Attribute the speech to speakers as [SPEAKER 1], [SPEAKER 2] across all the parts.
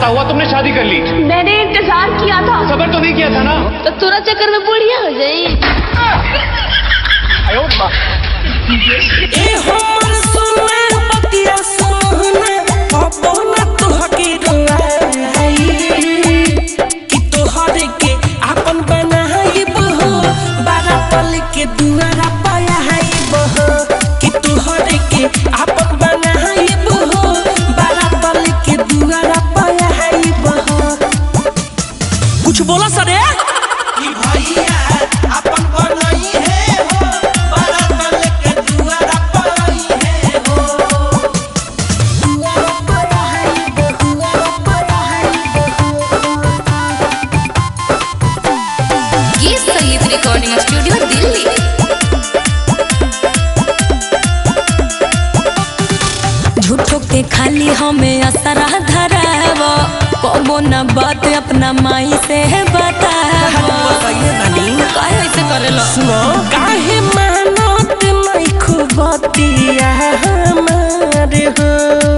[SPEAKER 1] क्या हुआ, तुमने शादी कर ली?
[SPEAKER 2] मैंने इंतजार किया था।
[SPEAKER 1] सबर तो नहीं किया था ना?
[SPEAKER 2] तो तुरंत चक्कर में बुढ़िया हो जाए।
[SPEAKER 3] कुछ बोला सर
[SPEAKER 2] रिकॉर्डिंग स्टूडियो दिल्ली। झूठों के खाली हमें असरा धराव, कबो न बात अपना माई से बताव। काहे ऐसे करेला?
[SPEAKER 3] सुनो काहे मानत नहीं खुबतिया हमारे हो,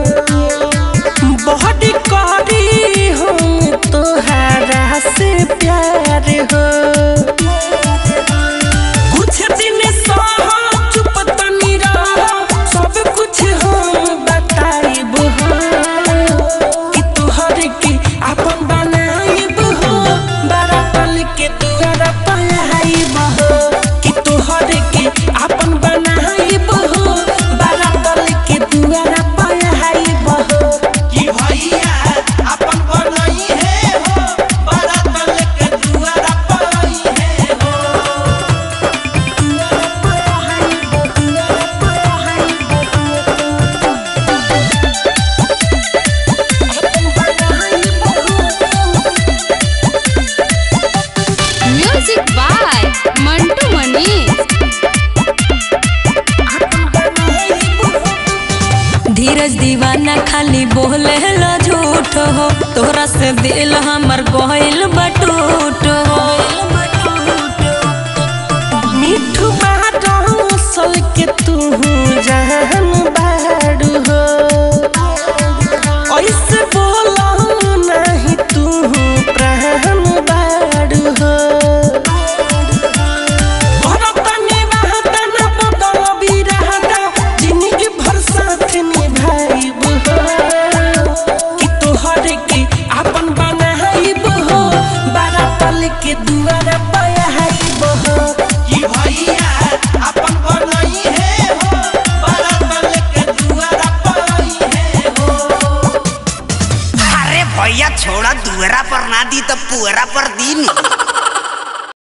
[SPEAKER 3] बहुत करी हम तोहरा से प्यार हो। कुछ दिन सह चुप तनी रह, सब कुछ हम बताइब हो कि तोहर के अपन बनाइब हो। बड़ा पल के तोहरा पाइब हो कि तोहर के अपन बनाइब हो। बड़ा पल के तोहरा पाइब हो कि भैया अपन बनाई है हो। बड़ा पल के तोहरा पाई है हो।
[SPEAKER 2] Music by Mantu Manish. धीरज दीवाना खाली बोले लो झूठ हो, तोरा से दिल हमर गइल बटूट हो।
[SPEAKER 3] मिठू बाटा सल के तू जान बाड़ू हो, ऐसे बोला नहीं तू प्राण बाड़ू हो। भरतनी बहता न बदल बिरहता, जिंदगी भर साथ निभाइब हो कि तोहर के अपन बनाइब हो। बड़ा पल के दुआरा पाइब हो कि भैया अपन बनाई है हो। बड़ा पल के दुआरा पाई है हो।
[SPEAKER 4] अरे भैया छोड़ा, दुअरा पर ना दी तो पुअरा पर